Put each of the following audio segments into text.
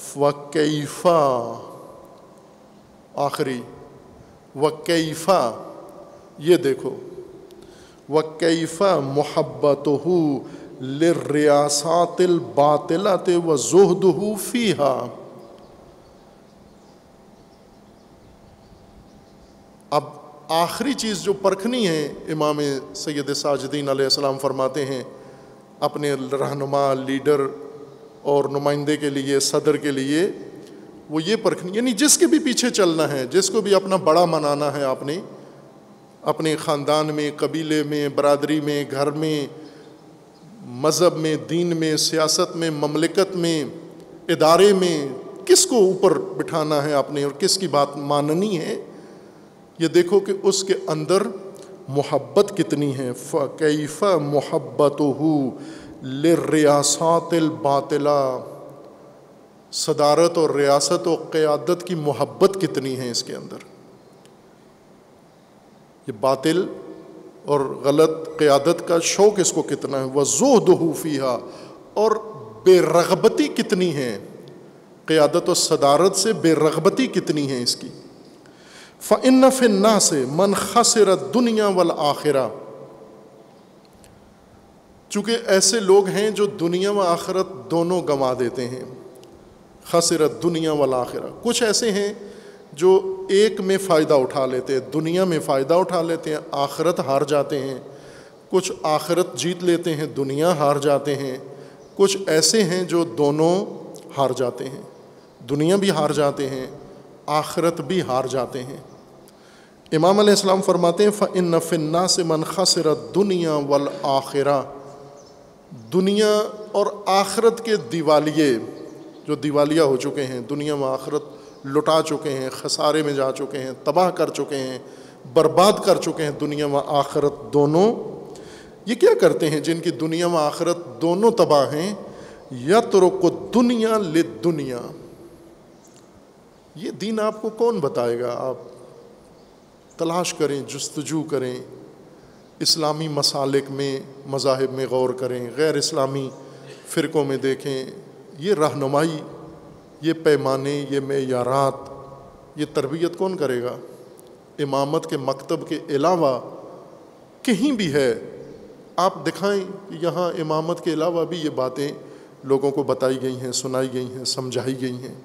وکیفا آخری وکیفا، یہ دیکھو وکیفا محبتہ للریاسات الباطلۃ وزہدہ فیہا۔ اب آخری چیز جو پرکھنی ہے، امام سید ساجدین علیہ السلام فرماتے ہیں اپنے رہنما، لیڈر اور نمائندے کے لیے، صدر کے لیے، وہ یہ پرکھنی، یعنی جس کے بھی پیچھے چلنا ہے، جس کو بھی اپنا بڑا منانا ہے، آپ نے اپنے خاندان میں، قبیلے میں، برادری میں، گھر میں، مذہب میں، دین میں، سیاست میں، مملکت میں، ادارے میں، کس کو اوپر بٹھانا ہے آپ نے اور کس کی بات ماننی ہے، یہ دیکھو کہ اس کے اندر محبت کتنی ہے۔ فَكَيْفَ مُحَبَّتُهُ لِلرِّيَاسَاتِ الْبَاطِلَةِ، صدارت اور ریاست و قیادت کی محبت کتنی ہے اس کے اندر، یہ باطل اور غلط قیادت کا شوق اس کو کتنا ہے۔ وَزُهْدُهُ فِيهَا، اور بے رغبتی کتنی ہے، قیادت و صدارت سے بے رغبتی کتنی ہے اس کی۔ فَإِنَّ فِي النَّاسِ مَنْ خَسِرَ الدُّنْيَا وَالْآخِرَةَ، چونکہ ایسے لوگ ہیں جو دنیا و آخرت دونوں گنوا دیتے ہیں۔ خسر الدنیا والآخرہ، کچھ ایسے ہیں جو ایک میں فائدہ اٹھا لیتے ہیں، دنیا میں فائدہ اٹھا لیتے ہیں، آخرت ہار جاتے ہیں۔ کچھ آخرت جیت لیتے ہیں، دنیا ہار جاتے ہیں۔ کچھ ایسے ہیں جو دونوں ہار جاتے ہیں، دنیا بھی ہار جاتے ہیں، آخرت بھی ہار جاتے ہیں۔ امام علیہ السلام فرماتے ہیں فَإِنَّ فِي النَّاسِ مَنْ خَسِرَ الدُّنْيَا وَالْآخِرَةَ، دنیا اور آخرت کے دیوالیے جو دیوالیہ ہو چکے ہیں، دنیا و آخرت لٹا چکے ہیں، خسارے میں جا چکے ہیں، تباہ کر چکے ہیں، برباد کر چکے ہیں دنیا و آخرت دونوں، یہ کیا کرتے ہیں جن کی دنیا و آخرت دونوں تباہ ہیں؟ یترک الدنیا للدنیا، یہ دین آپ کو کون بتائے گا؟ آپ تلاش کریں، جستجو کریں، اسلامی مسالک میں، مذاہب میں غور کریں، غیر اسلامی فرقوں میں دیکھیں، یہ رہنمائی، یہ پیمانے، یہ معیارات، یہ تربیت کون کرے گا؟ امامت کے مکتب کے علاوہ کہیں بھی ہے آپ دکھائیں کہ یہاں امامت کے علاوہ بھی یہ باتیں لوگوں کو بتائی گئی ہیں، سنائی گئی ہیں، سمجھائی گئی ہیں۔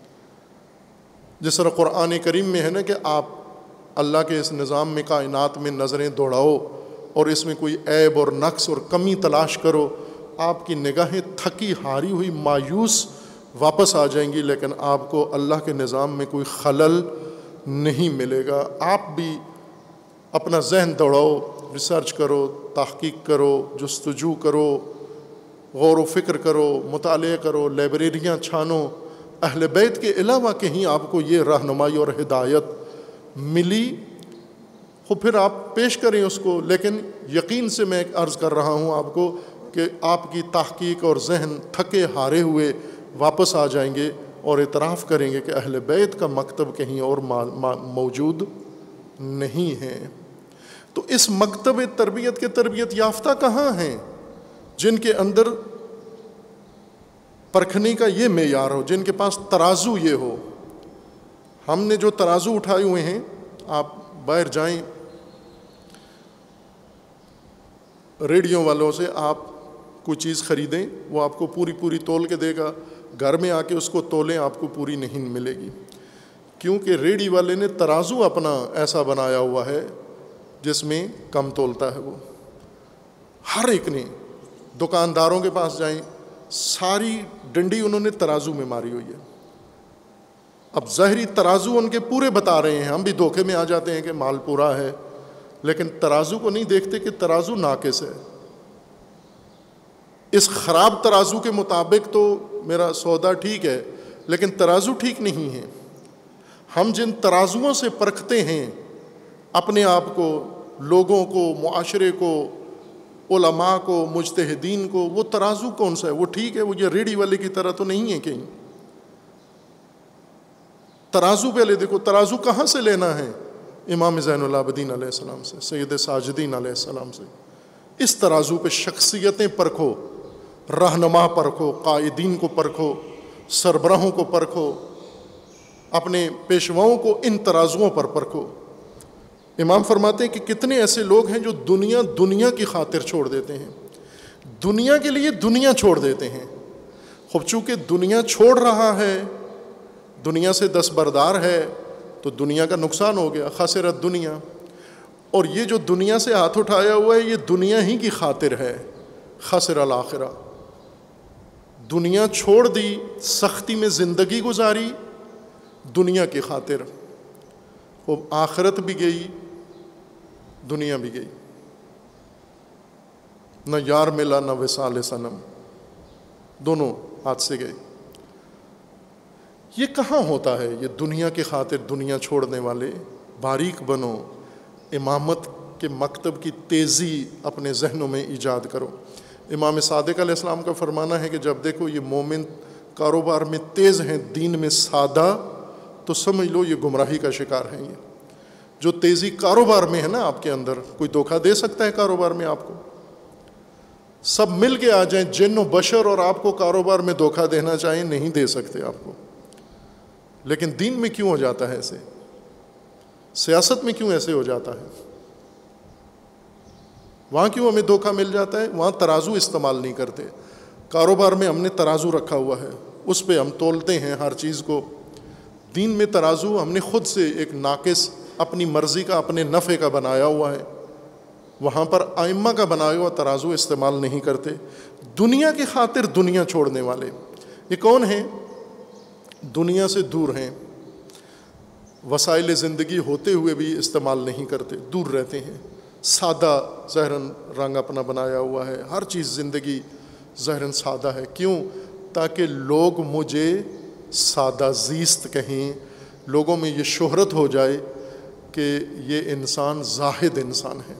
جس طرح قرآن کریم میں ہے نا کہ آپ اللہ کے اس نظام میں، کائنات میں نظریں دوڑاؤ اور اس میں کوئی عیب اور نقص اور کمی تلاش کرو، آپ کی نگاہیں تھکی ہاری ہوئی مایوس واپس آ جائیں گی، لیکن آپ کو اللہ کے نظام میں کوئی خلل نہیں ملے گا۔ آپ بھی اپنا ذہن دوڑاؤ، ریسرچ کرو، تحقیق کرو، جستجو کرو، غور و فکر کرو، مطالعہ کرو، لائبریریاں چھانو، اہل بیت کے علاوہ کہیں آپ کو یہ رہنمائی اور ہدایت ملی ہو پھر آپ پیش کریں اس کو، لیکن یقین سے میں ایک عرض کر رہا ہوں آپ کو کہ آپ کی تحقیق اور ذہن تھکے ہارے ہوئے واپس آ جائیں گے اور اعتراف کریں گے کہ اہل بیت کا مکتب کہیں اور موجود نہیں ہے۔ تو اس مکتب تربیت کے تربیت یافتہ کہاں ہیں جن کے اندر پرکھنے کا یہ معیار ہو، جن کے پاس ترازو یہ ہو؟ ہم نے جو ترازو اٹھائے ہوئے ہیں، آپ باہر جائیں ریڈیو والوں سے آپ کوئی چیز خریدیں، وہ آپ کو پوری تول کے دے گا، گھر میں آ کے اس کو تولیں، آپ کو پوری نہیں ملے گی، کیونکہ ریڈی والے نے ترازو اپنا ایسا بنایا ہوا ہے جس میں کم تولتا ہے۔ وہ ہر ایک نے، دکانداروں کے پاس جائیں، ساری ڈنڈی انہوں نے ترازو میں ماری ہوئی ہے۔ اب ظاہری ترازو ان کے پورے بتا رہے ہیں، ہم بھی دھوکے میں آ جاتے ہیں کہ مال پورا ہے، لیکن ترازو کو نہیں دیکھتے کہ ترازو ناقص ہے۔ اس خراب ترازو کے مطابق تو میرا سودا ٹھیک ہے، لیکن ترازو ٹھیک نہیں ہے۔ ہم جن ترازوؤں سے پرکھتے ہیں اپنے آپ کو، لوگوں کو، معاشرے کو، علماء کو، مجتہدین کو، وہ ترازو کون سا ہے؟ وہ ٹھیک ہے؟ وہ یہ ریڈی والے کی طرح تو نہیں ہے کہیں۔ ترازو پہلے دیکھو، ترازو کہاں سے لینا ہے؟ امام زین العابدین علیہ السلام سے، سید ساجدین علیہ السلام سے۔ اس ترازو پہ شخصیتیں پرکھو، رہنما پرکھو، قائدین کو پرکھو، سربراہوں کو پرکھو، اپنے پیشواؤں کو ان ترازوؤں پر پرکھو۔ امام فرماتے ہیں کہ کتنے ایسے لوگ ہیں جو دنیا کی خاطر چھوڑ دیتے ہیں، دنیا کے لیے دنیا چھوڑ دیتے ہیں۔ خوب چونکہ دنیا چھوڑ رہا ہے، دنیا سے دستبردار ہے، تو دنیا کا نقصان ہو گیا، خسرت دنیا۔ اور یہ جو دنیا سے ہاتھ اٹھایا ہوا ہے یہ دنیا ہی کی خاطر ہے، خسر الآخرہ۔ دنیا چھوڑ دی، سختی میں زندگی گزاری دنیا کی خاطر، وہ آخرت بھی گئی، دنیا بھی گئی، نہ یار ملا نہ وصال صنم، دونوں ہاتھ سے گئے۔ یہ کہاں ہوتا ہے یہ دنیا کی خاطر دنیا چھوڑنے والے؟ باریک بنو، امامت کے مکتب کی تیزی اپنے ذہنوں میں ایجاد کرو۔ امام صادق علیہ السلام کا فرمانا ہے کہ جب دیکھو یہ مومن کاروبار میں تیز ہیں، دین میں سادہ، تو سمجھ لو یہ گمراہی کا شکار ہیں۔ یہ جو تیزی کاروبار میں ہے نا آپ کے اندر، کوئی دھوکہ دے سکتا ہے کاروبار میں آپ کو؟ سب مل کے آ جائیں، جن و بشر، اور آپ کو کاروبار میں دھوکہ دینا چاہیں، نہیں دے سکتے آپ کو۔ لیکن دین میں کیوں ہو جاتا ہے ایسے؟ سیاست میں کیوں ایسے ہو جاتا ہے؟ وہاں کیوں ہمیں دھوکہ مل جاتا ہے؟ وہاں ترازو استعمال نہیں کرتے۔ کاروبار میں ہم نے ترازو رکھا ہوا ہے، اس پہ ہم تولتے ہیں ہر چیز کو۔ دین میں ترازو ہم نے خود سے ایک ناقص، اپنی مرضی کا، اپنے نفع کا بنایا ہوا ہے، وہاں پر ائمہ کا بنایا ہوا ترازو استعمال نہیں کرتے۔ دنیا کی خاطر دنیا چھوڑنے والے یہ کون ہیں؟ دنیا سے دور ہیں، وسائل زندگی ہوتے ہوئے بھی استعمال نہیں کرتے، دور رہتے ہیں، سادہ ظاہراً رنگ اپنا بنایا ہوا ہے، ہر چیز زندگی ظاہراً سادہ ہے۔ کیوں؟ تاکہ لوگ مجھے سادہ زیست کہیں، لوگوں میں یہ شہرت ہو جائے کہ یہ انسان زاہد انسان ہے۔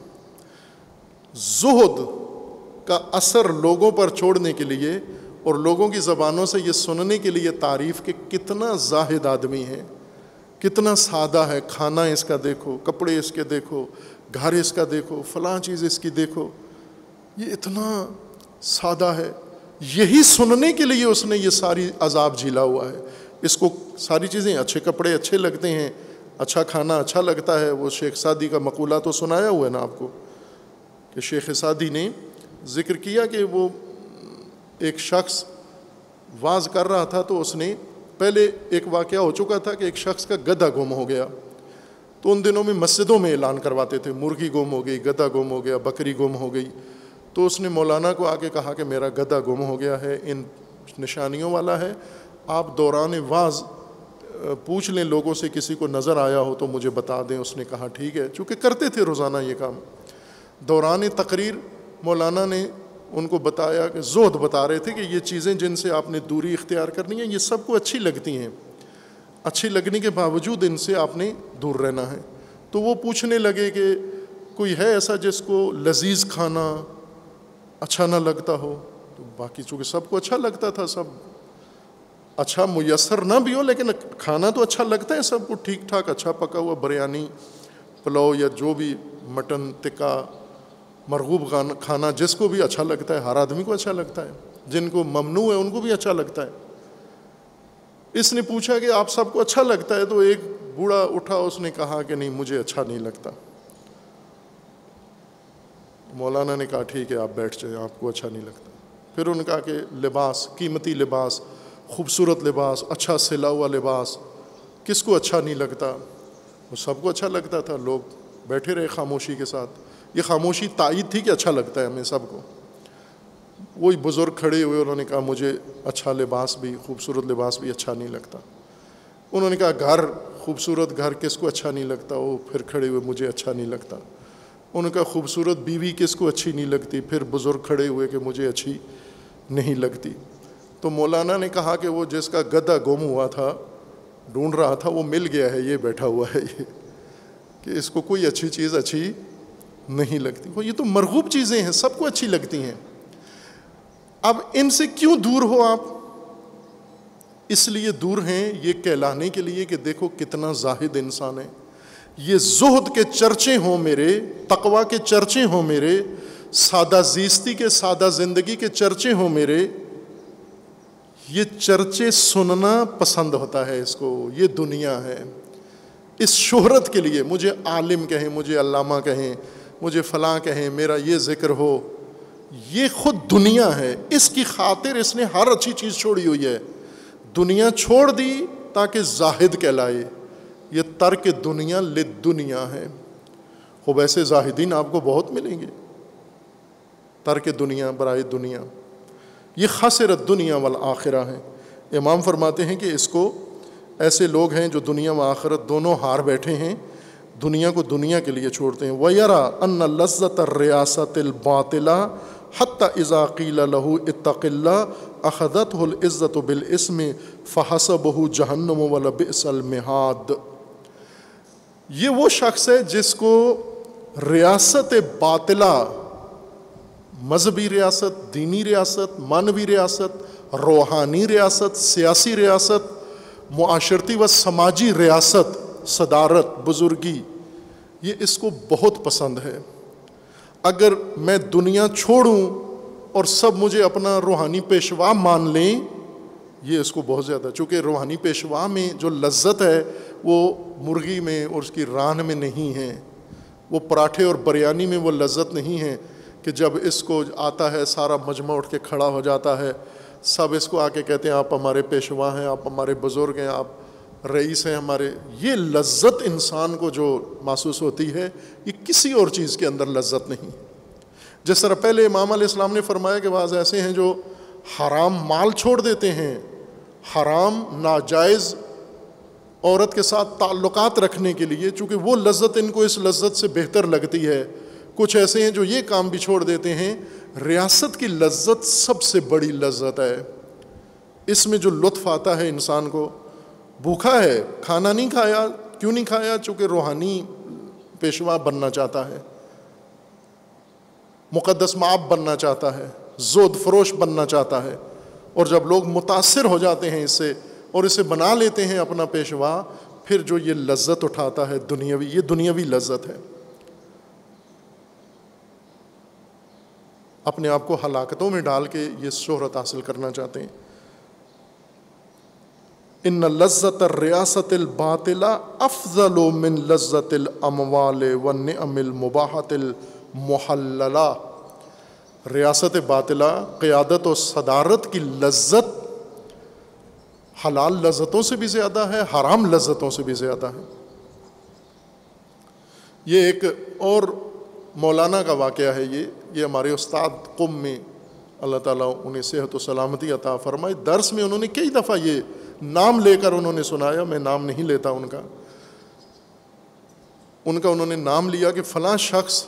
زہد کا اثر لوگوں پر چھوڑنے کے لیے اور لوگوں کی زبانوں سے یہ سننے کے لیے تعریف کہ کتنا زاہد آدمی ہے، کتنا سادہ ہے، کھانا اس کا دیکھو، کپڑے اس کے دیکھو، گھر اس کا دیکھو، فلاں چیز اس کی دیکھو، یہ اتنا سادہ ہے۔ یہی سننے کے لیے اس نے یہ ساری عذاب جھیلا ہوا ہے۔ اس کو ساری چیزیں، اچھے کپڑے اچھے لگتے ہیں، اچھا کھانا اچھا لگتا ہے۔ وہ شیخ سعدی کا مقولہ تو سنایا ہوا ہے نا آپ کو، کہ شیخ سعدی نے ذکر کیا کہ وہ ایک شخص واز کر رہا تھا، تو اس نے پہلے ایک واقعہ ہو چکا تھا کہ ایک شخص کا گدھا گم ہو گیا، تو ان دنوں میں مسجدوں میں اعلان کرواتے تھے، مرغی گم ہو گئی، گدھا گم ہو گیا، بکری گم ہو گئی۔ تو اس نے مولانا کو آ کے کہا کہ میرا گدھا گم ہو گیا ہے، ان نشانیوں والا ہے، آپ دوران واز پوچھ لیں لوگوں سے، کسی کو نظر آیا ہو تو مجھے بتا دیں۔ اس نے کہا ٹھیک ہے، چونکہ کرتے تھے روزانہ یہ کام۔ دوران تقریر مولانا نے ان کو بتایا کہ زہد بتا رہے تھے کہ یہ چیزیں جن سے آپ نے دوری اختیار کرنی ہے، یہ سب کو اچھی لگتی ہیں، اچھی لگنے کے باوجود ان سے آپ نے دور رہنا ہے۔ تو وہ پوچھنے لگے کہ کوئی ہے ایسا جس کو لذیذ کھانا اچھا نہ لگتا ہو؟ تو باقی چونکہ سب کو اچھا لگتا تھا، سب اچھا میسر نہ بھی ہو لیکن کھانا تو اچھا لگتا ہے سب کو، ٹھیک ٹھاک اچھا پکا ہوا بریانی، پلاؤ یا جو بھی مٹن ٹکا، مرغوب کھانا جس کو بھی اچھا لگتا ہے، ہر آدمی کو اچھا لگتا ہے، جن کو ممنوع ہے ان کو بھی اچھا لگتا ہے۔ اس نے پوچھا کہ آپ سب کو اچھا لگتا ہے؟ تو ایک بوڑھا اٹھا، اس نے کہا کہ نہیں، مجھے اچھا نہیں لگتا۔ مولانا نے کہا ٹھیک ہے، آپ بیٹھ جائیں، آپ کو اچھا نہیں لگتا۔ پھر ان کا کہ لباس، قیمتی لباس، خوبصورت لباس، اچھا سلا ہوا لباس کس کو اچھا نہیں لگتا؟ وہ سب کو اچھا لگتا تھا۔ لوگ بیٹھے رہے خاموشی کے ساتھ، یہ خاموشی تائید تھی کہ اچھا لگتا ہے ہمیں سب کو۔ وہی بزرگ کھڑے ہوئے، انہوں نے کہا مجھے اچھا لباس بھی، خوبصورت لباس بھی اچھا نہیں لگتا۔ انہوں نے کہا گھر، خوبصورت گھر کس کو اچھا نہیں لگتا؟ وہ پھر کھڑے ہوئے، مجھے اچھا نہیں لگتا۔ انہوں نے کہا خوبصورت بیوی کس کو اچھی نہیں لگتی؟ پھر بزرگ کھڑے ہوئے کہ مجھے اچھی نہیں لگتی۔ تو مولانا نے کہا کہ وہ جس کا گدھا گم ہوا تھا، ڈھونڈ رہا تھا، وہ مل گیا ہے، یہ بیٹھا ہوا ہے، یہ کہ اس کو کوئی اچھی چیز اچھی نہیں لگتی۔ یہ تو مرغوب چیزیں ہیں، سب کو اچھی لگتی ہیں۔ اب ان سے کیوں دور ہو آپ؟ اس لیے دور ہیں یہ کہلانے کے لیے کہ دیکھو کتنا زاہد انسان ہے۔ یہ زہد کے چرچے ہوں میرے، تقوی کے چرچے ہوں میرے، سادہ زیستی کے، سادہ زندگی کے چرچے ہوں میرے، یہ چرچے سننا پسند ہوتا ہے اس کو، یہ دنیا ہے. اس شہرت کے لیے مجھے عالم کہیں، مجھے علامہ کہیں، مجھے فلاں کہیں، میرا یہ ذکر ہو، یہ خود دنیا ہے. اس کی خاطر اس نے ہر اچھی چیز چھوڑی ہوئی ہے. دنیا چھوڑ دی تاکہ زاہد کہلائے. یہ ترک دنیا للدنیا ہے. خوب ایسے زاہدین آپ کو بہت ملیں گے. ترک دنیا برائے دنیا، یہ خسرت دنیا والآخرہ ہے. امام فرماتے ہیں کہ اس کو ایسے لوگ ہیں جو دنیا و آخرت دونوں ہار بیٹھے ہیں، دنیا کو دنیا کے لیے چھوڑتے ہیں. وَيَرَى أَنَّ لَذَّةَ الرِّيَاسَةِ الْبَاطِلَةِ حَتَّى إِذَا قِيلَ لَهُ اتَّقِ اللَّهَ أَخَذَتْهُ الْعِزَّةُ بِالْإِثْمِ فَحَسَبُهُ جَهَنَّمُ وَلَبِئْسَ الْمِہَادُ. یہ وہ شخص ہے جس کو ریاست باطلہ، مذہبی ریاست، دینی ریاست، معنوی ریاست، روحانی ریاست، سیاسی ریاست، معاشرتی و سماجی ریاست، صدارت، بزرگی، یہ اس کو بہت پسند ہے. اگر میں دنیا چھوڑوں اور سب مجھے اپنا روحانی پیشوا مان لیں، یہ اس کو بہت زیادہ، چونکہ روحانی پیشوا میں جو لذت ہے وہ مرغی میں اور اس کی ران میں نہیں ہے، وہ پراٹھے اور بریانی میں وہ لذت نہیں ہے کہ جب اس کو آتا ہے سارا مجمع اٹھ کے کھڑا ہو جاتا ہے، سب اس کو آ کے کہتے ہیں آپ ہمارے پیشوا ہیں، آپ ہمارے بزرگ ہیں، آپ رئیس ہیں ہمارے. یہ لذت انسان کو جو محسوس ہوتی ہے یہ کسی اور چیز کے اندر لذت نہیں. جس طرح پہلے امام علیہ السلام نے فرمایا کہ بعض ایسے ہیں جو حرام مال چھوڑ دیتے ہیں، حرام ناجائز عورت کے ساتھ تعلقات رکھنے کے لیے، چونکہ وہ لذت ان کو اس لذت سے بہتر لگتی ہے. کچھ ایسے ہیں جو یہ کام بھی چھوڑ دیتے ہیں. ریاست کی لذت سب سے بڑی لذت ہے. اس میں جو لطف آتا ہے انسان کو، بھوکا ہے، کھانا نہیں کھایا، کیوں نہیں کھایا؟ چونکہ روحانی پیشوا بننا چاہتا ہے، مقدس مآب بننا چاہتا ہے، زہد فروش بننا چاہتا ہے. اور جب لوگ متاثر ہو جاتے ہیں اس سے اور اسے بنا لیتے ہیں اپنا پیشوا، پھر جو یہ لذت اٹھاتا ہے دنیاوی، یہ دنیاوی لذت ہے. اپنے آپ کو ہلاکتوں میں ڈال کے یہ شہرت حاصل کرنا چاہتے ہیں. ان لذت الریاست الباطلہ افضل من لذت الاموال والنعم المباحۃ المحللہ. ریاست باطلہ، قیادت و صدارت کی لذت حلال لذتوں سے بھی زیادہ ہے، حرام لذتوں سے بھی زیادہ ہے. یہ ایک اور مولانا کا واقعہ ہے. یہ ہمارے استاد قم میں، اللہ تعالیٰ انہیں صحت و سلامتی عطا فرمائے، درس میں انہوں نے کئی دفعہ یہ نام لے کر انہوں نے سنایا. میں نام نہیں لیتا ان کا انہوں نے نام لیا کہ فلاں شخص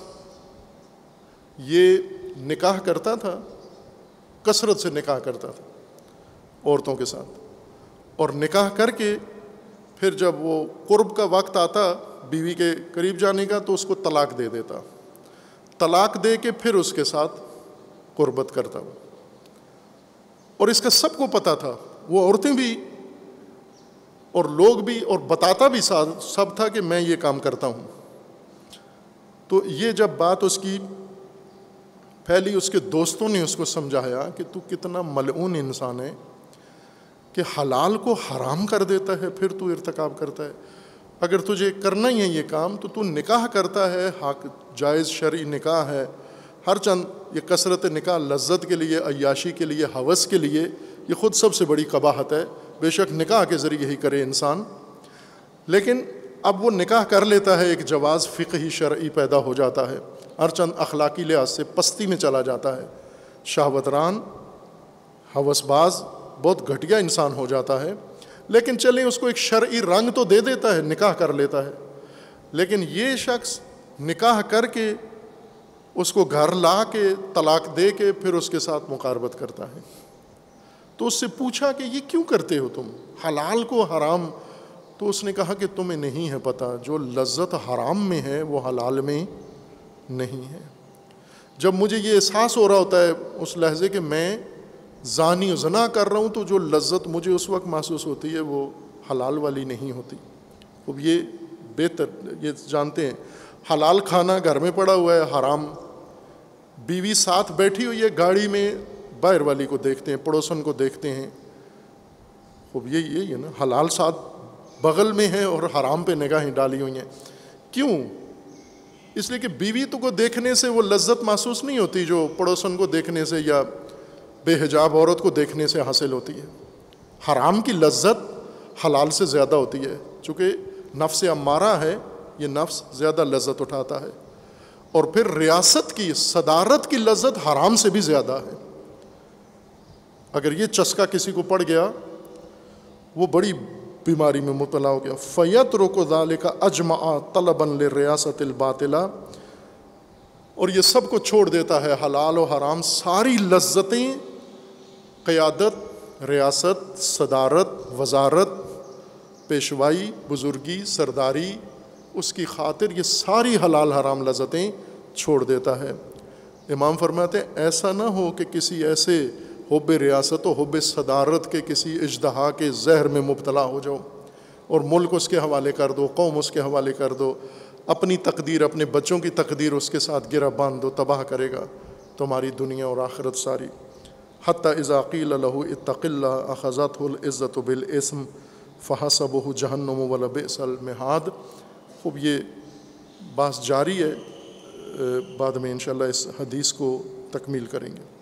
یہ نکاح کرتا تھا، کثرت سے نکاح کرتا تھا عورتوں کے ساتھ، اور نکاح کر کے پھر جب وہ قرب کا وقت آتا بیوی کے قریب جانے کا تو اس کو طلاق دے دیتا، طلاق دے کے پھر اس کے ساتھ قربت کرتا. اور اس کا سب کو پتہ تھا، وہ عورتیں بھی اور لوگ بھی، اور بتاتا بھی سب تھا کہ میں یہ کام کرتا ہوں. تو یہ جب بات اس کی پھیلی، اس کے دوستوں نے اس کو سمجھایا کہ تو کتنا ملعون انسان ہے کہ حلال کو حرام کر دیتا ہے پھر تو ارتکاب کرتا ہے. اگر تجھے کرنا ہی ہے یہ کام تو نکاح کرتا ہے، حق جائز شرعی نکاح ہے، ہر چند یہ کثرت نکاح لذت کے لیے، عیاشی کے لیے، ہوس کے لیے، یہ خود سب سے بڑی قباحت ہے. بے شک نکاح کے ذریعے یہی کرے انسان، لیکن اب وہ نکاح کر لیتا ہے، ایک جواز فقہی شرعی پیدا ہو جاتا ہے، ہر چند اخلاقی لحاظ سے پستی میں چلا جاتا ہے، شہوت ران، ہوس باز، بہت گھٹیا انسان ہو جاتا ہے. لیکن چلیں اس کو ایک شرعی رنگ تو دے دیتا ہے، نکاح کر لیتا ہے. لیکن یہ شخص نکاح کر کے اس کو گھر لا کے طلاق دے کے پھر اس کے ساتھ مقاربت کرتا ہے. تو اس سے پوچھا کہ یہ کیوں کرتے ہو تم حلال کو حرام؟ تو اس نے کہا کہ تمہیں نہیں ہے پتہ، جو لذت حرام میں ہے وہ حلال میں نہیں ہے. جب مجھے یہ احساس ہو رہا ہوتا ہے اس لحظے کہ میں زانی و زنا کر رہا ہوں، تو جو لذت مجھے اس وقت محسوس ہوتی ہے وہ حلال والی نہیں ہوتی. اب یہ بہتر یہ جانتے ہیں، حلال کھانا گھر میں پڑا ہوا ہے، حرام بیوی ساتھ بیٹھی ہوئی ہے گاڑی میں، باہر والی کو دیکھتے ہیں، پڑوسن کو دیکھتے ہیں، خوب یہی ہے نا، حلال ساتھ بغل میں ہے اور حرام پہ نگاہیں ڈالی ہوئی ہیں. کیوں؟ اس لیے کہ بیوی تو کو دیکھنے سے وہ لذت محسوس نہیں ہوتی جو پڑوسن کو دیکھنے سے یا بے حجاب عورت کو دیکھنے سے حاصل ہوتی ہے. حرام کی لذت حلال سے زیادہ ہوتی ہے، چونکہ نفس امارہ ہے، یہ نفس زیادہ لذت اٹھاتا ہے. اور پھر ریاست کی، صدارت کی لذت حرام سے بھی زیادہ ہے. اگر یہ چسکا کسی کو پڑ گیا، وہ بڑی بیماری میں مبتلا ہو گیا. فَيَتْرُكُ ذَلِكَ أَجْمَعَ طَلَبًا لِلرِّيَاسَةِ الْبَاطِلَةِ، اور یہ سب کو چھوڑ دیتا ہے، حلال و حرام ساری لذتیں، قیادت، ریاست، صدارت، وزارت، پیشوائی، بزرگی، سرداری، اس کی خاطر یہ ساری حلال حرام لذتیں چھوڑ دیتا ہے. امام فرماتے ہیں ایسا نہ ہو کہ کسی ایسے حب ریاست و حب صدارت کے کسی اژدہا کے زہر میں مبتلا ہو جاؤ اور ملک اس کے حوالے کر دو، قوم اس کے حوالے کر دو، اپنی تقدیر، اپنے بچوں کی تقدیر اس کے ساتھ گرہ باندھ دو، تباہ کرے گا تمہاری دنیا اور آخرت ساری. حتی اذا قیل له اتق اللہ اخذته العزت بالاسم فحسبه جہنم ولبئس المہاد. خوب یہ بحث جاری ہے، بعد میں انشاءاللہ اس حدیث کو تکمیل کریں گے.